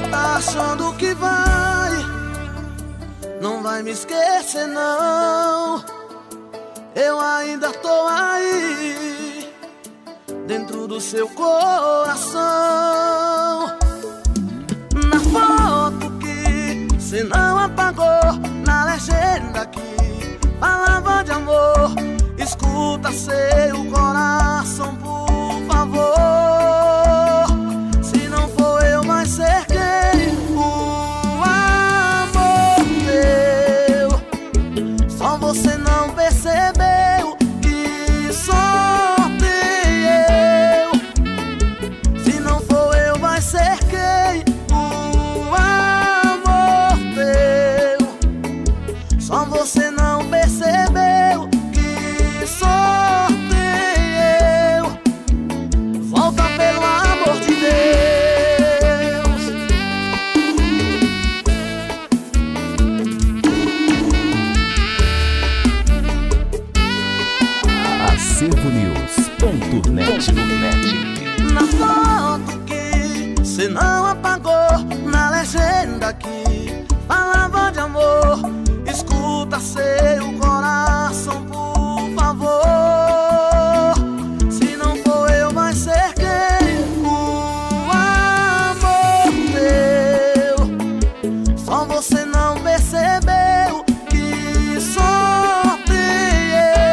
tá achando que não vai me esquecer não. Eu ainda tô aí, dentro do seu coração. Na foto que cê não apagou, na legenda que falava de amor, escuta seu coração, por favor. Se não for eu, vai ser quem? O amor teu. Só você não percebeu que só tem eu. Se não for eu, vai ser quem? O amor teu. Só você não percebeu que só tem eu. Volta pelo amor de Deus. AcervoNews.net. Na foto que cê não apagou, na legenda que falava de amor, escuta seu coração, por favor. Se não for eu, vai ser quem? O amor teu. Só você não percebeu que só tem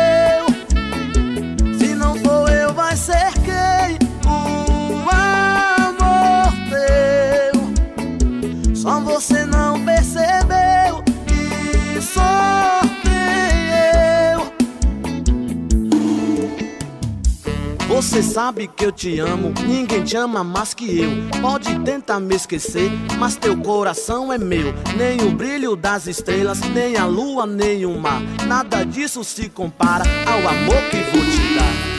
eu. Se não for eu, vai ser quem? O amor teu. Só você não percebeu que só tem eu. Você sabe que eu te amo, ninguém te ama mais que eu. Pode tentar me esquecer, mas teu coração é meu. Nem o brilho das estrelas, nem a lua, nem o mar, nada disso se compara ao amor que vou te dar.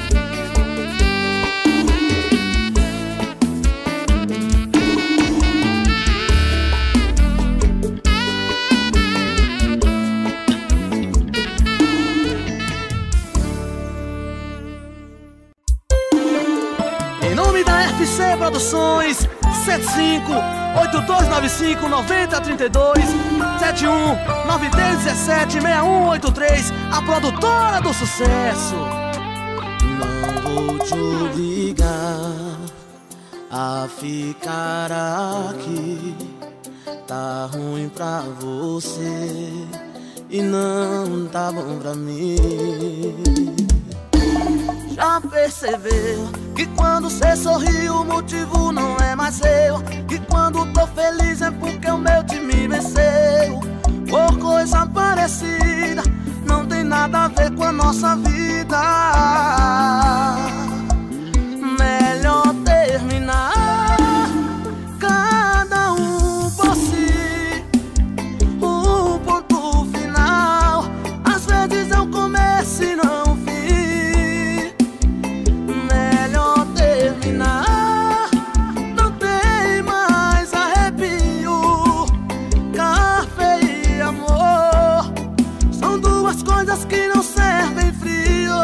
Em nome da FC Produções, 75-8295-9032, 71-9317-6183, a produtora do sucesso. Não vou te obrigar a ficar aqui, tá ruim pra você e não tá bom pra mim. Já percebeu que quando cê sorri o motivo não é mais seu? Que quando tô feliz é porque o meu time venceu? Por coisa parecida, não tem nada a ver com a nossa vida. Melhor terminar, cada um por si, o ponto final. Às vezes é o começo e não o fim. Não tem mais arrepio. Café e amor são duas coisas que não servem frios.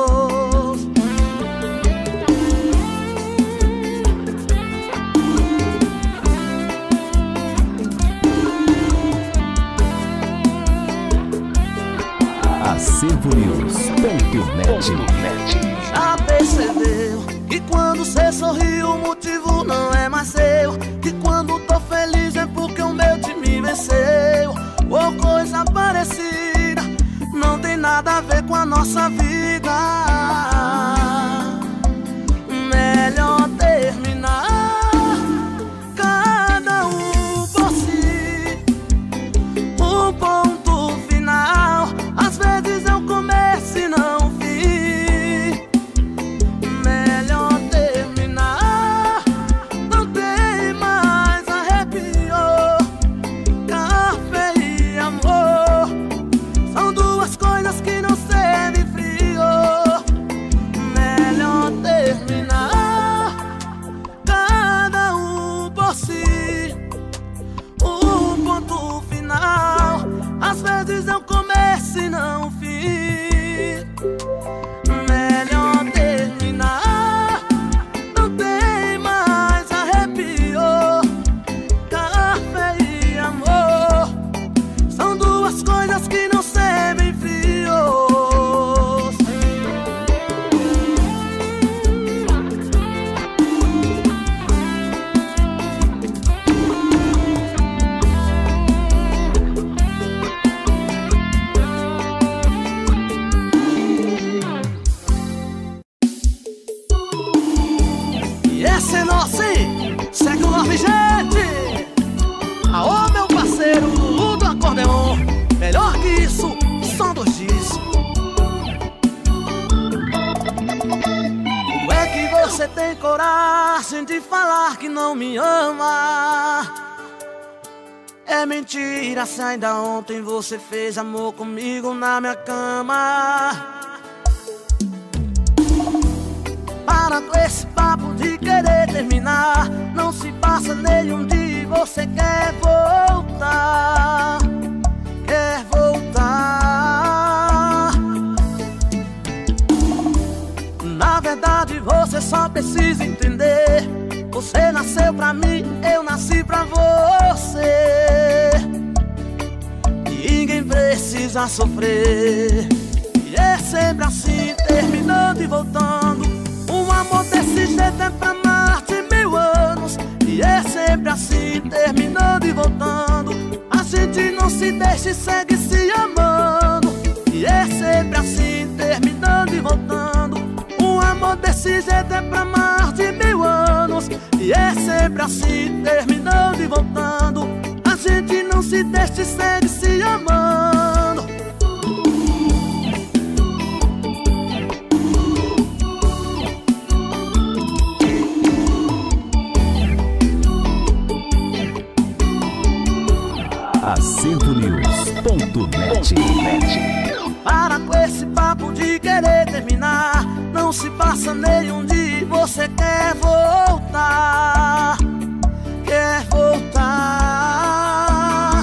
AcervoNews.net. Já percebeu que quando cê sorri o motivo não é mais seu? Que quando tô feliz é porque o meu time venceu? Ou coisa parecida, não tem nada a ver com a nossa vida. Melhor terminar, cada um por si, o ponto final. Às vezes é o começo e não o fim. Melhor terminar, não tem mais arrepio. Café e amor são duas coisas que não servem frio. E essa é nossa, hein? Segue o nome, gente! Aô, meu parceiro, o do acordeon. Melhor que isso, som dos discos. Como é que você tem coragem de falar que não me ama? É mentira, se ainda ontem você fez amor comigo na minha cama. Para com esse papo de querer terminar. Não se passa nenhum dia e você quer voltar. Quer voltar. Na verdade você só precisa entender. Você nasceu pra mim, eu nasci pra você. Ninguém precisa sofrer. E é sempre assim, terminando e voltando. Um amor desse jeito é pra mais de 1000 anos. E é sempre assim, terminando e voltando. A gente não se deixa e segue se amando. E é sempre assim, terminando e voltando. Um amor desse jeito é pra mais de 1000 anos. E é sempre assim, terminando e voltando. A gente não se deixa e segue se amando. AcertoNews.net. Para com esse papo de querer terminar. Não se passa nenhum dia e você quer voltar. Quer voltar.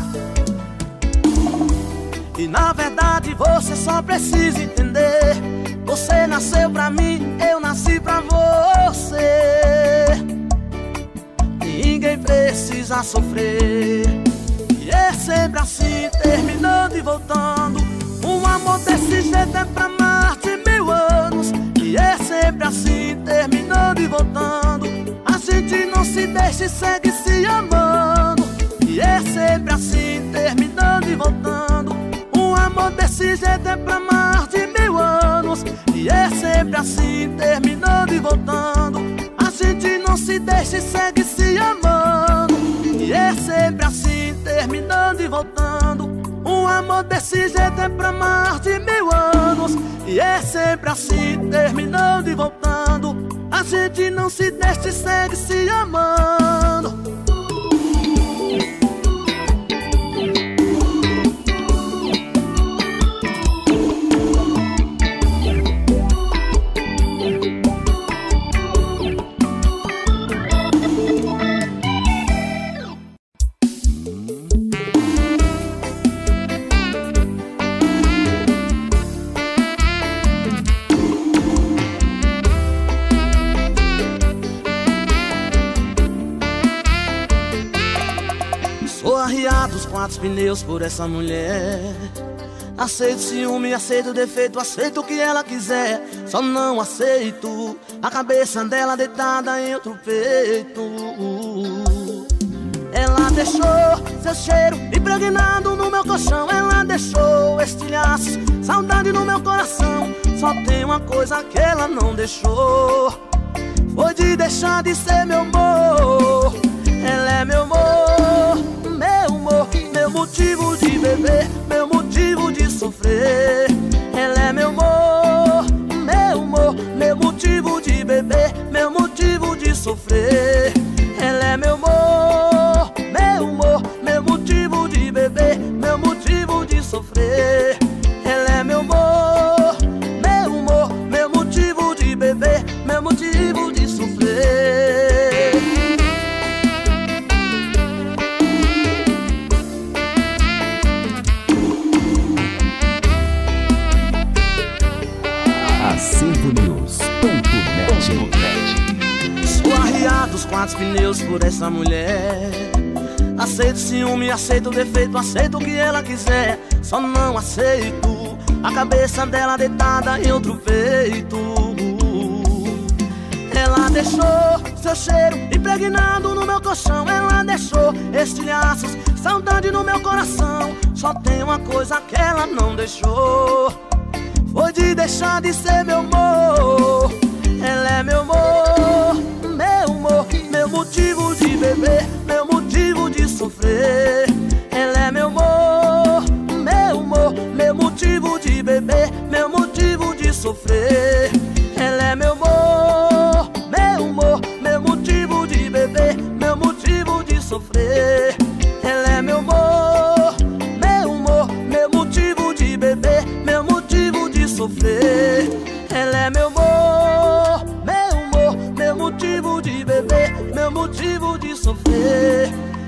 E na verdade você só precisa entender. Você nasceu pra mim, eu nasci pra você. Ninguém precisa sofrer. E é sempre assim, terminando e voltando. Um amor desse jeito é pra mais de 1000 anos. E é sempre assim, terminando e voltando. A gente não se deixa e segue se amando. E é sempre assim, terminando e voltando. Um amor desse jeito é pra mais de 1000 anos. E é sempre assim, terminando e voltando. A gente não se deixa e segue se amando. E é sempre assim, terminando e voltando. Um amor desse jeito é pra mais de 1000 anos. E é sempre assim, terminando e voltando. A gente não se deixa e segue se amando. Sou arriado os 4 pneus por essa mulher. Aceito ciúme, aceito defeito, aceito o que ela quiser. Só não aceito a cabeça dela deitada em outro peito. Ela deixou seu cheiro impregnado no meu colchão. Ela deixou estilhaços, saudade no meu coração. Só tem uma coisa que ela não deixou. Foi de deixar de ser meu amor. Ela é meu amor, meu amor, meu motivo de beber, meu motivo de sofrer. Ela é meu amor, meu amor, meu motivo de beber, meu motivo de sofrer. Ela é meu amor, meu amor, meu motivo de beber, meu motivo de sofrer. Ela é meu amor, meu motivo de beber, meu motivo de sofrer. AcertoNews.net. Sou arriado os 4 pneus por essa mulher. Aceito ciúme, aceito defeito, aceito o que ela quiser. Só não aceito a cabeça dela deitada em outro peito. Ela deixou seu cheiro impregnado no meu colchão. Ela deixou estilhaços, saudade no meu coração. Só tem uma coisa que ela não deixou. Foi de deixar de ser meu amor. Ela é meu amor,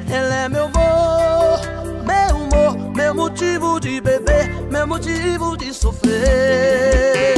Ela é meu amor, meu humor, meu motivo de beber, meu motivo de sofrer.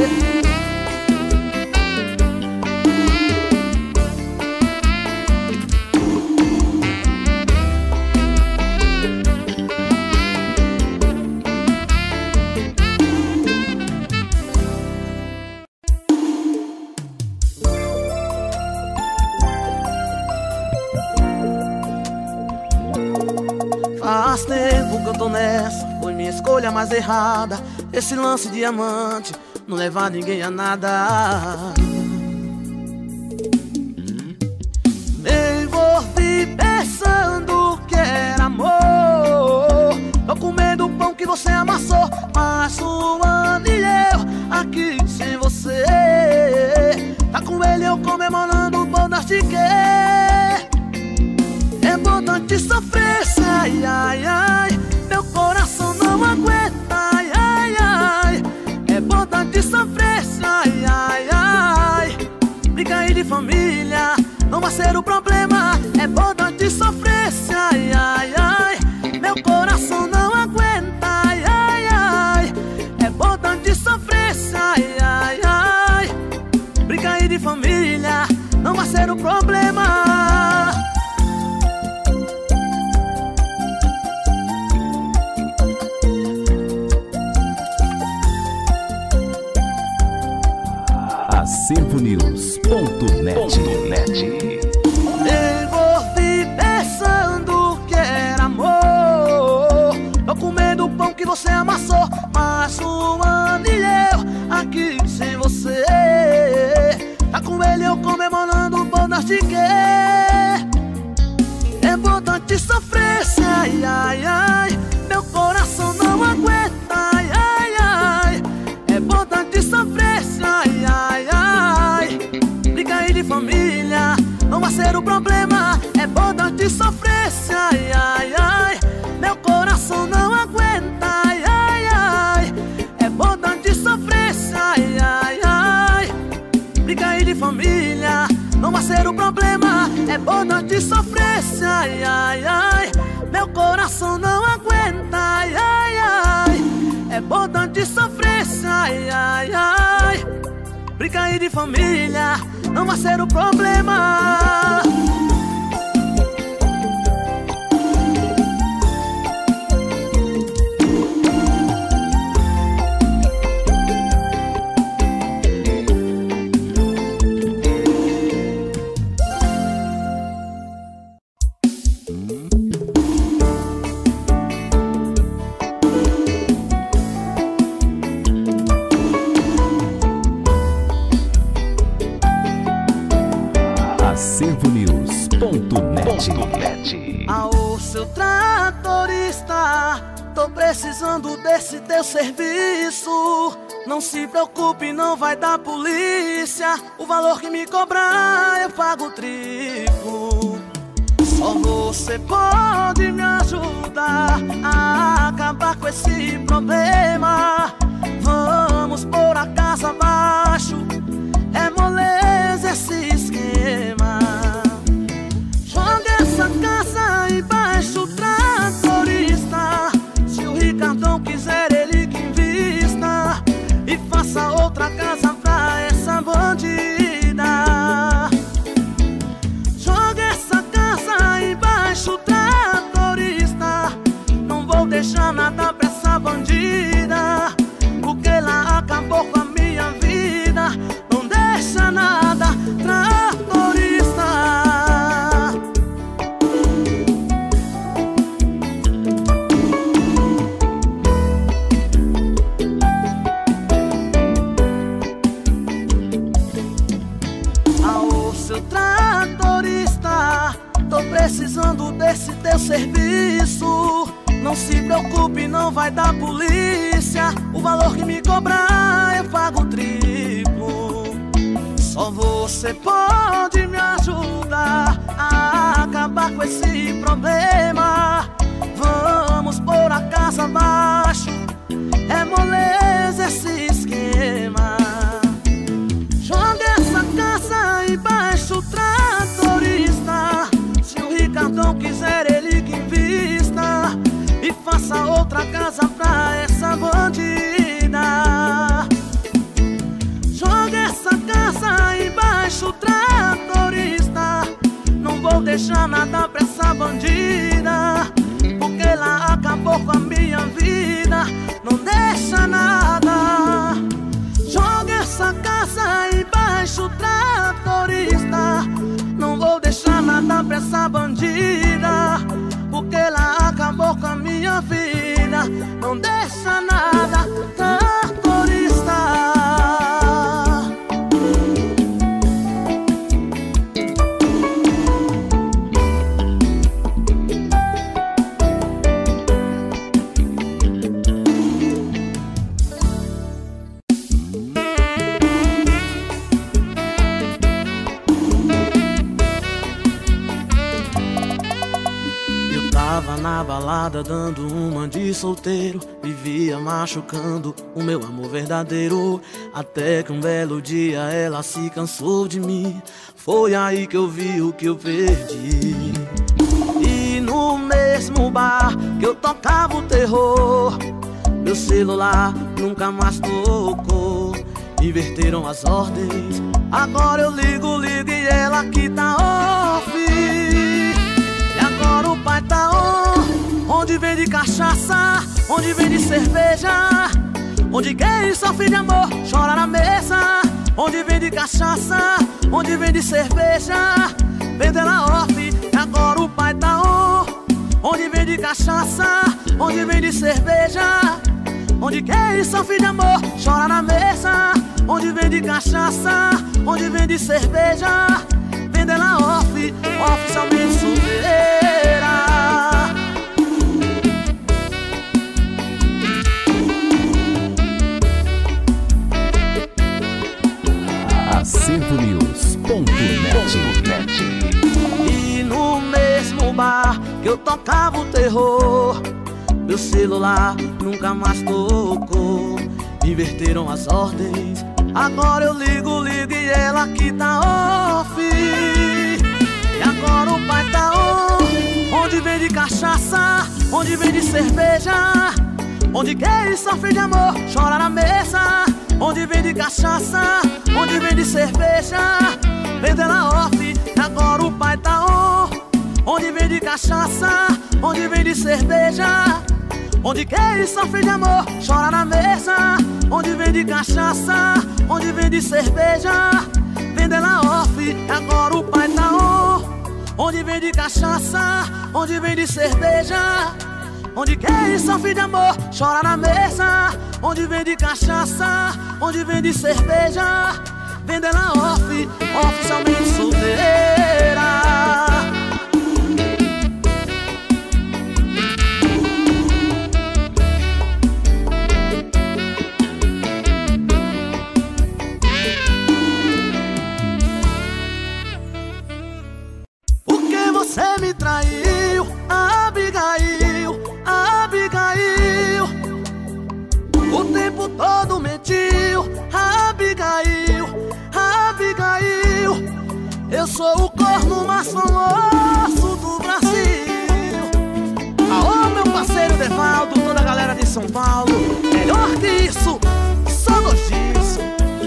Faz tempo que eu tô nessa, foi minha escolha mais errada. Esse lance de amante não leva ninguém a nada. Me envolvi pensando que era amor. Tô comendo o pão que você amassou, mas um ano e eu aqui sem você. Tá com ele eu comemorando bodas de quê? É importante sofrer, ai, ai, ai. Meu coração não aguenta, ai, ai, ai. É importante sofrer, ai, ai, ai. Briga aí de família não vai ser o problema. É importante sofrer, ai, ai, ai. Meu coração não aguenta, ai, ai, ai. É importante sofrer, ai, ai, ai. Briga aí de família não vai ser o problema. AcervoNews.net. Envolvi pensando que era amor. Tô comendo o pão que você amassou, mas um ano e eu aqui sem você. Tá com ele eu comemorando bodas de quê? É importante sofrer, ai, ai, ai. Meu coração não aguenta, ai, ai, ai. É importante sofrer, ai, ai, ai. Briga aí de família não vai ser o problema. É importante sofrer, ai, ai, ai. Meu coração não aguenta, ai, ai, ai. É importante sofrer, ai, ai, ai. Briga aí de família não vai ser o problema. É importante sofrer, ai, ai, ai. Meu coração não aguenta, ai, ai, ai. É importante sofrer, ai, ai, ai. Briga aí de família não vai ser o problema. AcervoNews.net. Ao seu tratorista, tô precisando desse teu serviço. Não se preocupe, não vai dar polícia. O valor que me cobrar eu pago triplo. Só você pode me ajudar a acabar com esse problema. Vamos pôr a casa abaixo, é moleza esse esquema. Joga essa casa embaixo, tratorista. Se o Ricardão quiser, ele que invista e faça outra casa pra essa bandida. Joga essa casa embaixo, tratorista. Não vou deixar nada pra essa bandida, porque ela acabou com a minha vida. Não deixa nada, tratorista. Ao seu tratorista, tô precisando desse teu serviço. Não se preocupe, não vai dar polícia. O valor que me cobrar eu pago triplo. Só você pode me ajudar a acabar com esse problema. Vamos pôr a casa abaixo, é moleza esse esquema. Joga essa casa embaixo, tratorista. Se o Ricardão quiser, ele essa pra essa bandida. Joga essa casa embaixo, tratorista. Não vou deixar nada pra essa bandida, porque ela acabou com a minha vida. Não deixa nada. Joga essa casa embaixo, tratorista. Não vou deixar nada pra essa bandida, porque ela acabou com a minha vida. Não deixa nada, tratorista. Na balada dando uma de solteiro, vivia machucando o meu amor verdadeiro. Até que um belo dia ela se cansou de mim. Foi aí que eu vi o que eu perdi. E no mesmo bar que eu tocava o terror, meu celular nunca mais tocou. Inverteram as ordens, agora eu ligo e ela que tá off. E agora o pai tá on, onde vende cachaça, onde vende cerveja, onde quem sofre de amor chora na mesa. Onde vende cachaça, onde vende cerveja, vende ela off. E agora o pai tá on, onde vende cachaça, onde vende cerveja, onde quem sofre de amor chora na mesa. Onde vende cachaça, onde vende cerveja, vende ela off, oficialmente solteira. AcertoNews.net. E no mesmo bar que eu tocava o terror, meu celular nunca mais tocou. Inverteram as ordens, agora eu ligo e ela que tá off. E agora o pai tá on, onde vende cachaça, onde vende cerveja, onde quem sofre de amor chora na mesa. Onde vende cachaça, onde vende cerveja, vende ela off. E agora o pai tá on, onde vende cachaça, onde vende cerveja, onde quem sofre de amor chora na mesa. Onde vende cachaça, onde vende cerveja, vende ela off. E agora o pai tá on, onde vende cachaça, onde vende cerveja, onde quem sofre de amor chora na mesa. Onde vende cachaça, onde vende cerveja, vende ela off, oficialmente solteira. Porque você me traiu, Abigail, Abigail. O tempo todo mentiu, Abigail, Abigail. Eu sou o corno mais famoso do Brasil. Aô, meu parceiro Devaldo, toda a galera de São Paulo. Melhor que isso, só notícia.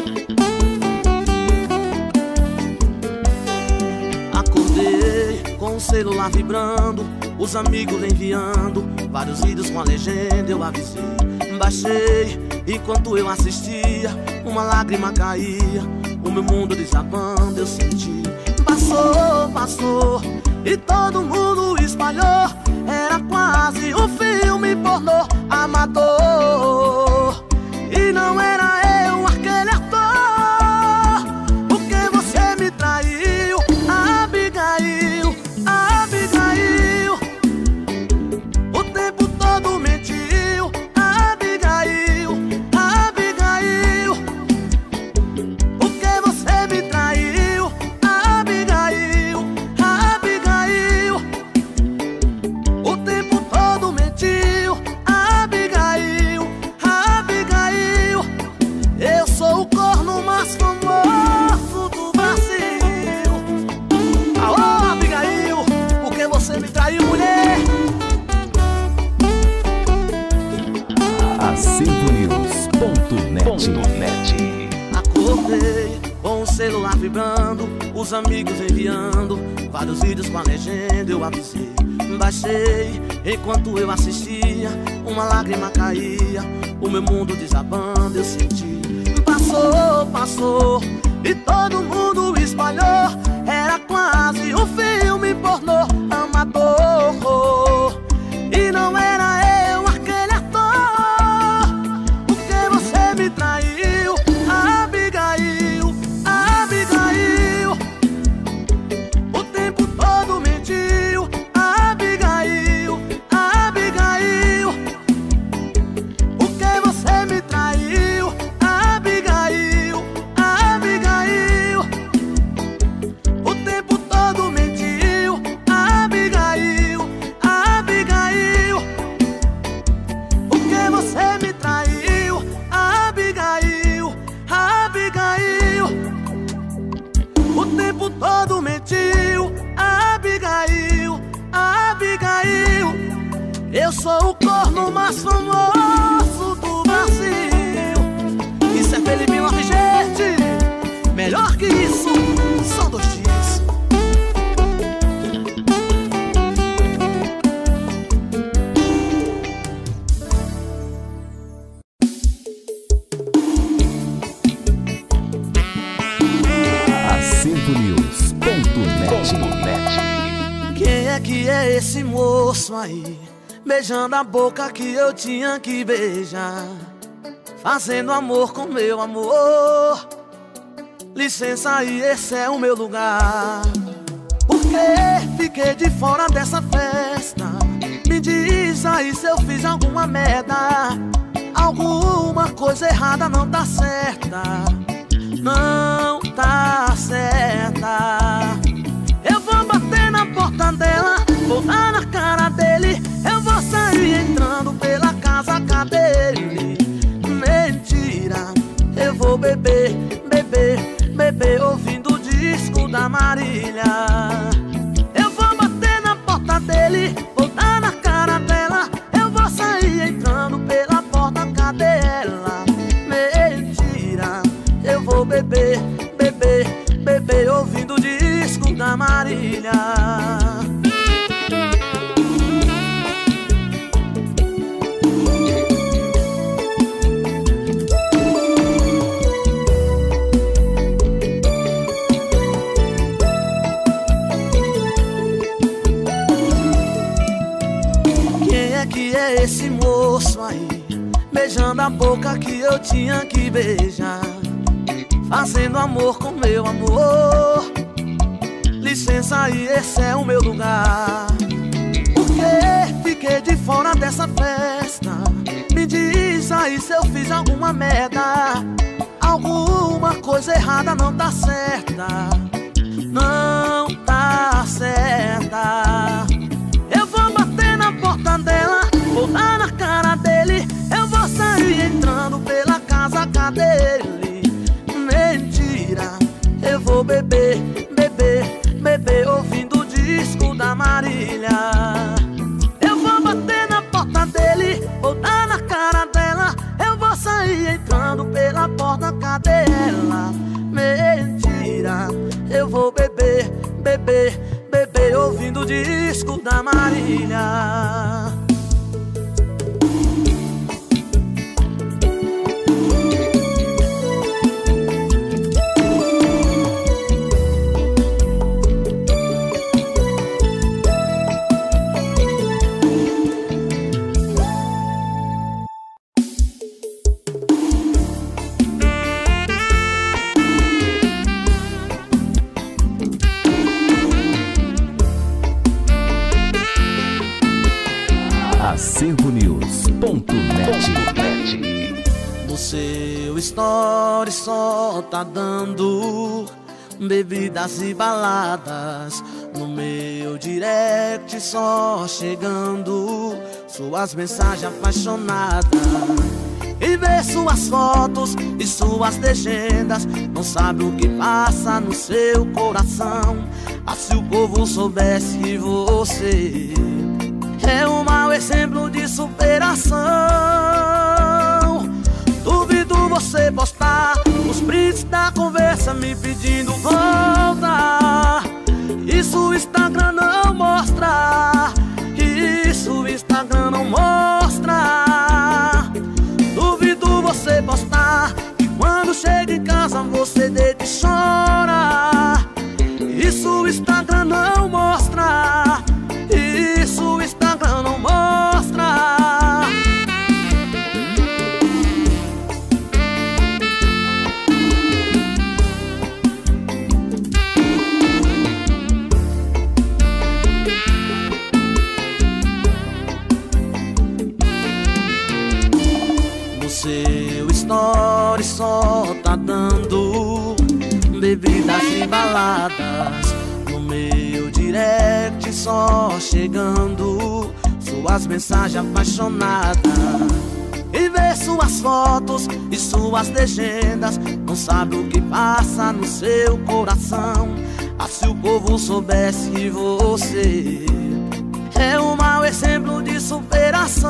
Acordei com o celular vibrando, os amigos enviando vários vídeos com a legenda. Eu avisei, baixei, enquanto eu assistia, uma lágrima caía, o meu mundo desabando. Eu senti, passou, passou, e todo mundo espalhou. Era quase um filme pornô amador, e não era eu aquele ator. Porque você me traiu, Abigail, Abigail. O tempo todo mentiu, Abigail, Abigail. Porque você me traiu, Abigail, Abigail. O tempo todo mentiu, Abigail. vibrando, os amigos enviando vários vídeos com a legenda. Eu avisei, baixei, enquanto eu assistia, uma lágrima caía, o meu mundo desabando, eu senti. Passou, passou, e todo mundo espalhou, era quase um filme pornô amador. E não era eu aquele ator, porque você me traiu, Abigail, Abigail. O tempo todo mentiu, Abigail, Abigail. Porque você me traiu, Abigail, Abigail. O tempo todo mentiu, Abigail, Abigail. Porque você me traiu, Abigail, Abigail. O tempo todo mentiu, Abigail, Abigail. Eu sou o corno mais famoso do Brasil. Isso é Felipe Love, gente. Melhor que isso, só 2 dias. AcervoNews.net. Quem é que é esse moço aí, beijando a boca que eu tinha que beijar, fazendo amor com meu amor? Licença aí, esse é o meu lugar. Porque fiquei de fora dessa festa? Me diz aí se eu fiz alguma merda, alguma coisa errada não tá certa, não tá certa. Eu vou bater na porta dela, vou dar na cara dele, eu vou sair entrando pela casa dele. Mentira, eu vou beber, beber, beber, ouvindo o disco da Marília. Eu vou bater na porta dele, vou dar na cara dela, eu vou sair entrando pela porta dela. Mentira, eu vou beber, beber, beber, ouvindo o disco da Marília. Que é esse moço aí, beijando a boca que eu tinha que beijar, fazendo amor com meu amor? Licença aí, esse é o meu lugar. Porque fiquei de fora dessa festa? Me diz aí se eu fiz alguma merda, alguma coisa errada não tá certa, não tá certa. Eu vou bater na porta dela, vou dar na cara dele, eu vou sair entrando pela casa dele. Mentira, eu vou beber, beber, beber, ouvindo o disco da Marília. Eu vou bater na porta dele, vou dar na cara dela, eu vou sair entrando pela porta dela. Mentira, eu vou beber, beber, beber, ouvindo o disco da Marília. AcervoNews.net. No seu story só tá dando bebidas e baladas, no meu direct só chegando suas mensagens apaixonadas. E vê suas fotos e suas legendas, não sabe o que passa no seu coração. Ah, se o povo soubesse que você é um mau exemplo de superação. Duvido você postar o Os prints da conversa me pedindo volta. Isso o Instagram não mostra. Isso o Instagram não mostra. Duvido você postar e quando chega em casa você deita e chora. Isso o Instagram não mostra. Isso o Instagram não mostra. No seu story só tá dando bebidas e baladas. No meu direct só chegando suas mensagens apaixonadas. E vê suas fotos e suas legendas, não sabe o que passa no seu coração. Ah, se o povo soubesse que você é um mau exemplo de superação.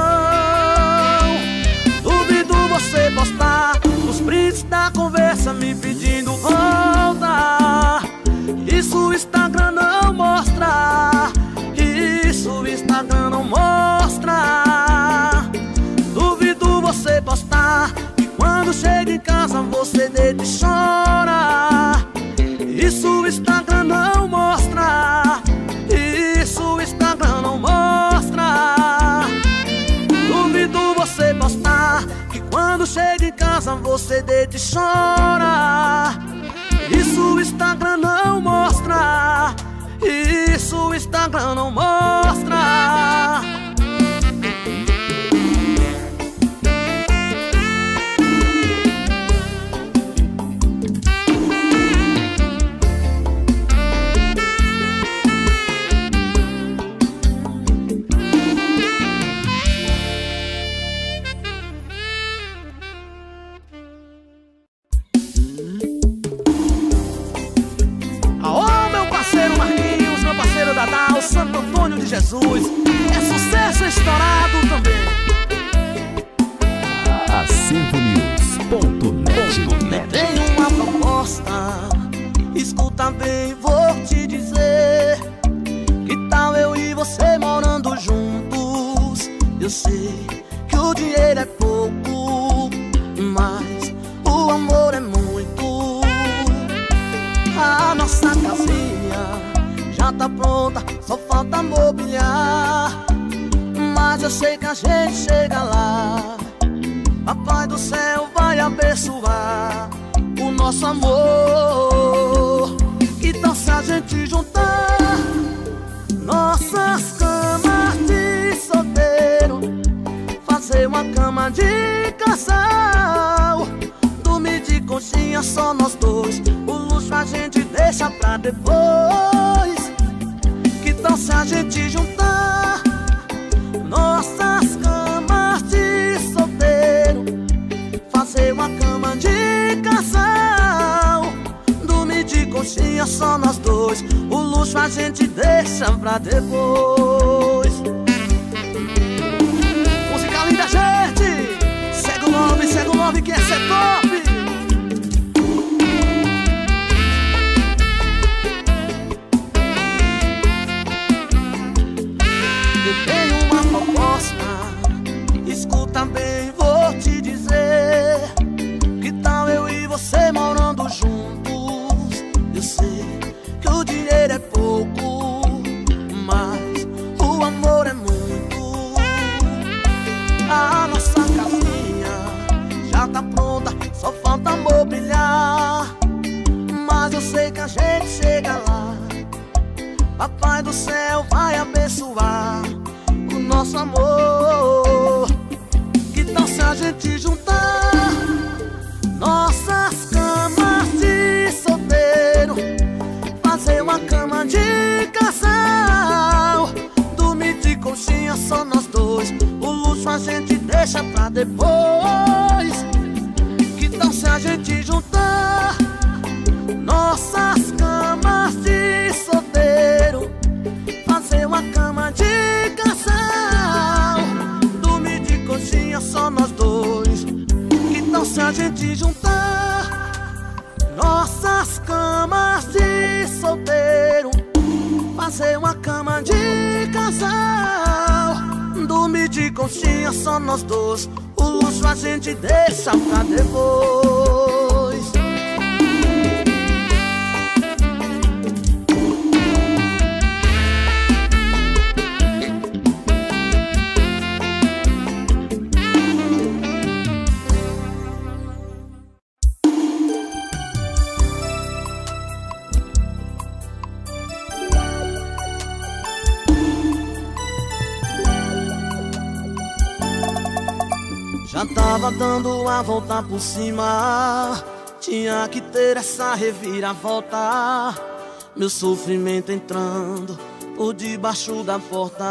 Duvido você postar os prints da conversa me pedindo volta. Isso o Instagram não mostra. Isso o Instagram não mostra. Duvido você postar e quando chega em casa você deita e chora. Isso o Instagram não mostra. Isso o Instagram não mostra. Duvido você postar e quando chega em casa você deita e chora. Isso o Instagram não mostra. Isso o Instagram não mostra. Santo Antônio de Jesus é sucesso estourado também. AcervoNews.net. Tenho uma proposta, escuta bem, vou te dizer. Que tal eu e você morando juntos? Eu sei que o dinheiro é pouco, mas o amor é muito. A nossa casinha já tá pronta, só falta mobiliar. Mas eu sei que a gente chega lá. Papai do céu vai abençoar o nosso amor. Que tal se a gente juntar nossas camas de solteiro, fazer uma cama de casal, dormir de conchinha só nós dois. O luxo a gente deixa pra depois. Que tal se a gente juntar nossas camas de solteiro, fazer uma cama de casal, dormir de conchinha só nós dois. O luxo a gente deixa pra depois. Música linda, gente. Segue o love que essa é top. Tenho uma proposta, escuta bem, vou te dizer. Que tal eu e você morando juntos? Eu sei que o dinheiro é pouco, mas o amor é muito. A nossa casinha já tá pronta, só falta mobiliar. Mas eu sei que a gente chega lá. Papai do céu vai abençoar o nosso amor. Que tal se a gente juntar nossas camas de solteiro, fazer uma cama de casal, dormir de conchinha só nós dois. O luxo a gente deixa pra depois. Que tal se a gente juntar nossas camas de solteiro, fazer uma cama de casal, dormir de conchinha só nós dois. Que tal se a gente juntar de conchinha, só nós dois. O luxo a gente deixa pra depois. Já tava dando a volta por cima, tinha que ter essa reviravolta. Meu sofrimento entrando por debaixo da porta.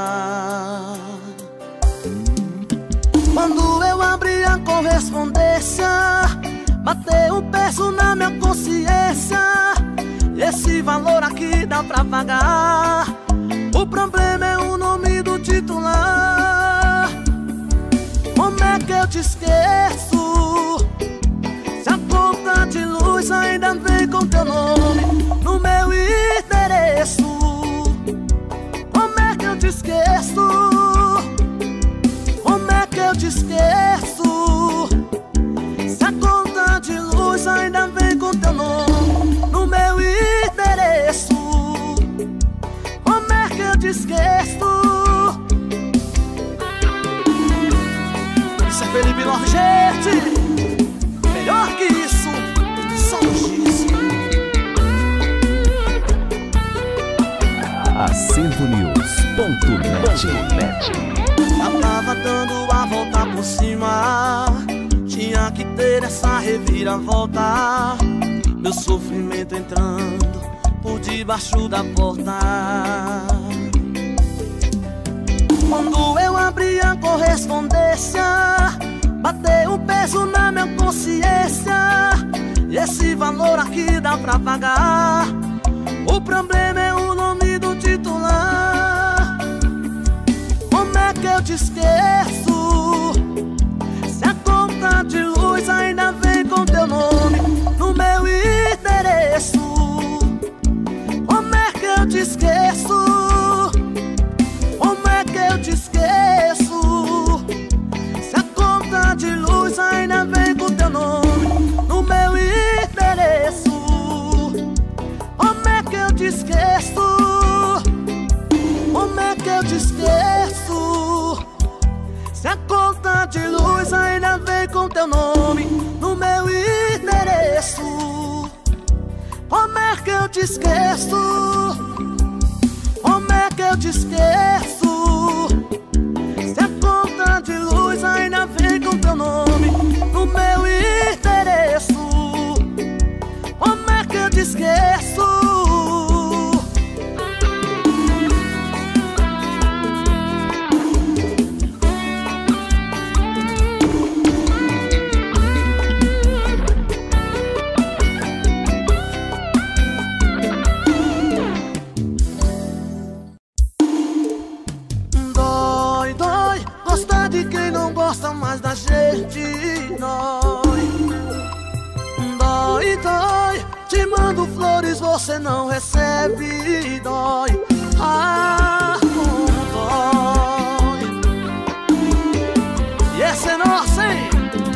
Quando eu abri a correspondência, bateu um peso na minha consciência. Esse valor aqui dá pra pagar. O problema é o nome do titular. Como é que eu te esqueço? Se a conta de luz ainda vem com teu nome no meu endereço. Como é que eu te esqueço? Como é que eu te esqueço? Se a conta de luz ainda vem com teu nome no meu endereço. Como é que eu te esqueço? Isso é Felipe Love, gente. Melhor que isso, só um giz. AcentoNews.net. Já tava dando a volta por cima, tinha que ter essa reviravolta. Meu sofrimento entrando por debaixo da porta. Quando eu abri a correspondência, bateu um peso na minha consciência. E esse valor aqui dá pra pagar. O problema é o nome do titular. Como é que eu te esqueço? Se a conta de luz ainda vem com teu nome no meu endereço. Como é que eu te esqueço? Como é que eu te esqueço? Se a conta de luz ainda vem com teu nome no meu endereço. Como é que eu te esqueço? Como é que eu te esqueço? Se a conta de luz ainda vem com teu nome no meu endereço. Como é que eu te esqueço? Como é que eu te esqueço? Se a conta de luz ainda vem com teu nome no meu endereço. Como é que eu te esqueço? Gosta mais da gente, dói. Dói, dói. Te mando flores, você não recebe, dói. Ah, como dói. E essa é nossa, hein?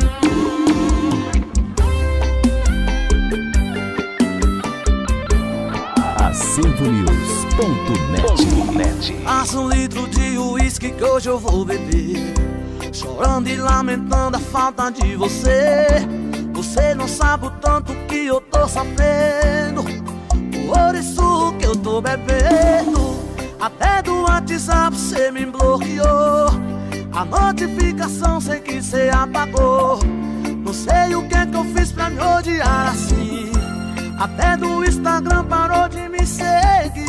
AcentoNews.net. Passa um litro de uísque que hoje eu vou beber, chorando e lamentando a falta de você. Você não sabe o tanto que eu tô sofrendo, por isso que eu tô bebendo. Até do WhatsApp você me bloqueou, a notificação sei que você apagou. Não sei o que é que eu fiz pra me odiar assim. Até do Instagram parou de me seguir.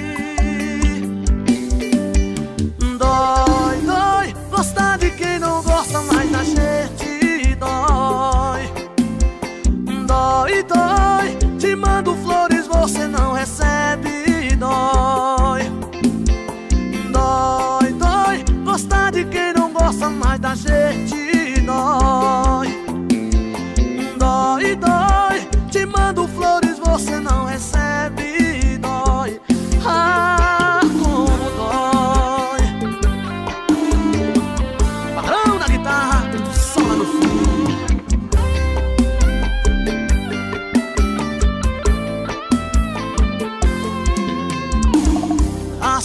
Dói, dói. Gostar de quem não gosta mais da gente, dói. Dói, dói. Te mando flores, você não recebe, dói. Dói, dói. Gostar de quem não gosta mais da gente, dói. Dói, dói. Te mando flores, você não recebe, dói.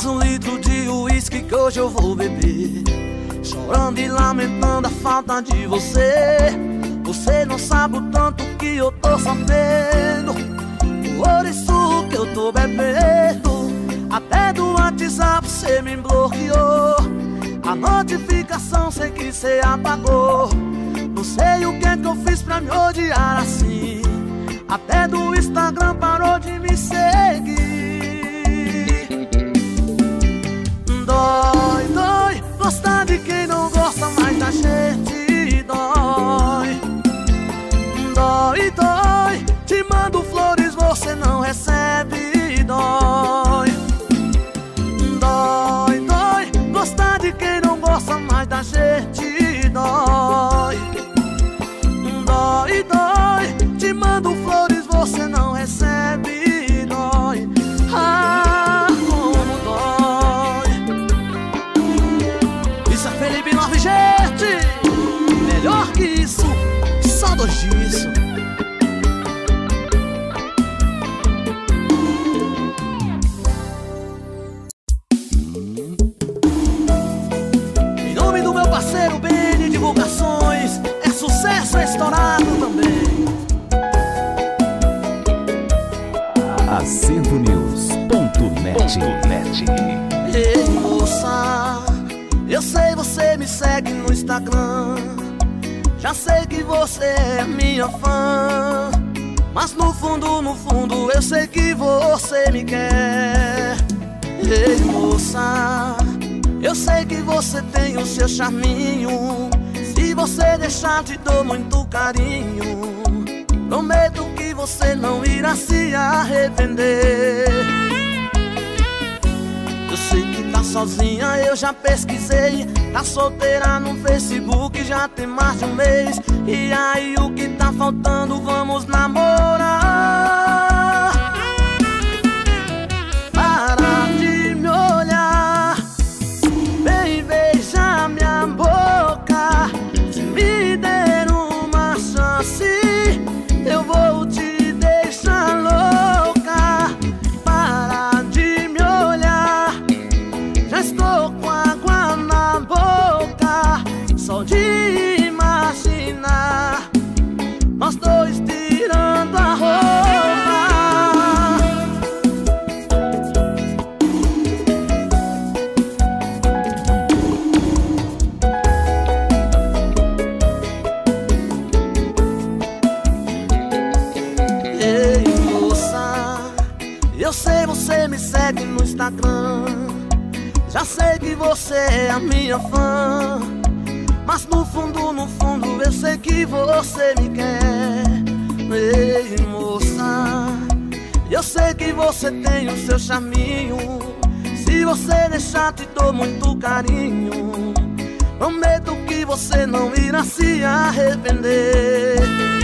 mais um litro de uísque que hoje eu vou beber, chorando e lamentando a falta de você. Você não sabe o tanto que eu tô sofrendo, por isso que eu tô bebendo. Até do WhatsApp você me bloqueou, a notificação sei que você apagou. Não sei o que é que eu fiz pra me odiar assim, até do Instagram parou de me seguir. Dói, dói, gostar de quem não gosta mais da gente. Dói, dói, dói, te mando flores, você não recebe. Dói, dói, dói, gostar de quem não gosta mais da gente. Dói, dói, dói, te mando flores, você não recebe. Dói, ah, como dói. Isso é Felipe Nove, gente. Melhor que isso, só dois disso. Em nome do meu parceiro Beni Divulgações, é sucesso, é estourado também. AcentoNews.net. Ei, moça, eu sei você me segue no Instagram, já sei que você é minha fã, mas no fundo, eu sei que você me quer. Ei, moça, eu sei que você tem o seu charminho, se você deixar te dou muito carinho. Prometo que você não irá se arrepender. Eu sei que tá sozinha, eu já pesquisei, tá solteira no Facebook já tem mais de um mês. E aí o que tá faltando, vamos namorar. Para de me olhar, vem beijar minha boca. Se me der uma chance, eu vou te deixar louca. Para de me olhar, já estou com água na boca, só de imaginar nós dois tirando a roupa. Ei, moça, eu sei você me segue no Instagram, já sei que você é a minha fã, mas no fundo, eu sei que você me quer. Ei, moça, eu sei que você tem o seu charminho, se você deixar te dou muito carinho. Prometo que você não irá se arrepender.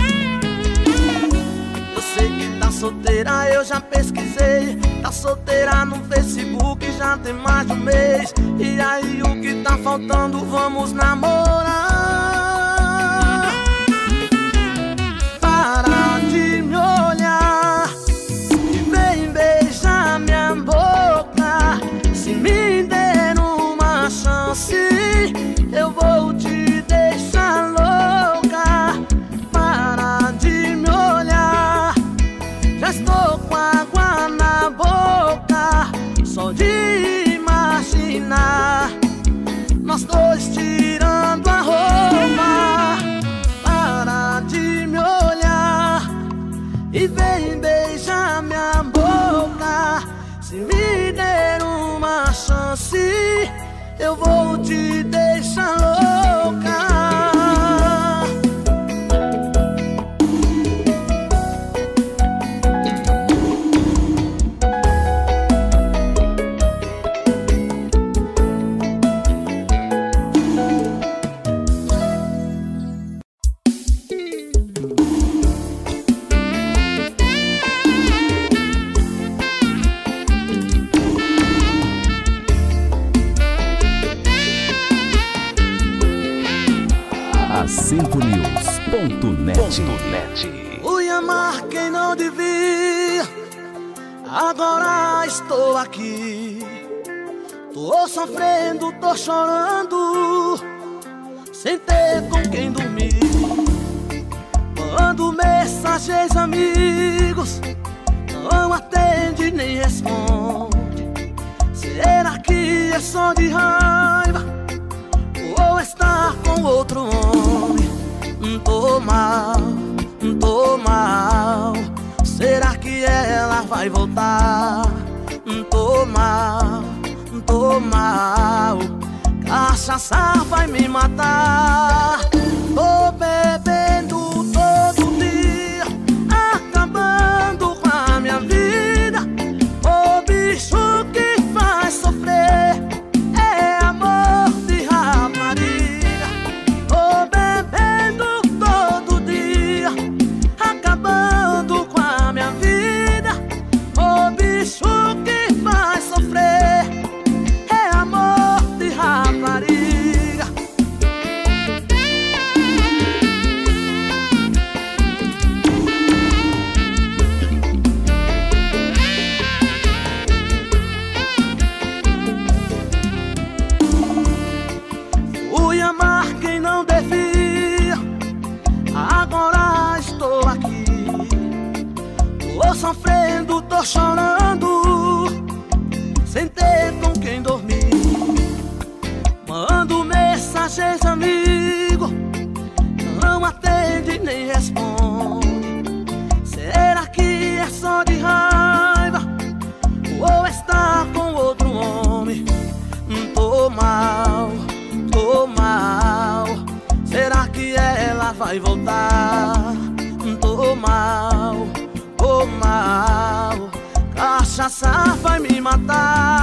Eu sei que tá solteira, eu já pesquisei, tá solteira no Facebook já tem mais de um mês. E aí o que tá faltando, vamos namorar. Para de me olhar e vem beijar minha boca. Se me der uma chance, eu vou te deixar louca. Para de me olhar, já estou com água na boca, só de imaginar nós dois tirando a roupa. Para de me olhar e vem beijar minha boca. Se me der uma chance, eu vou te deixar louca. AcentoNews.net. Fui amar quem não devia, agora estou aqui Tô sofrendo, tô chorando, sem ter com quem dormir. Mando mensagens, amigos, não atende nem responde. Será que é só de raiva ou está com outro homem? Tô mal, tô mal. Será que ela vai voltar? Tô mal, tô mal. Cachaça vai me matar. Tô bebendo todo dia, acabando com a minha vida. O bicho que faz sofrer é amor de rapariga. Tô bebendo todo dia, acabando com a minha vida. O bicho que faz sofrer é amor de rapariga. Fui amar quem não devia, agora estou aqui. Tô sofrendo, tô chorando, sem ter com quem dormir. Mando mensagens, amigo, não atende nem responde. Será que é só de raiva ou está com outro homem? Tô mal, tô mal. Será que ela vai voltar? Tô mal, tô mal. Cachaça vai me matar.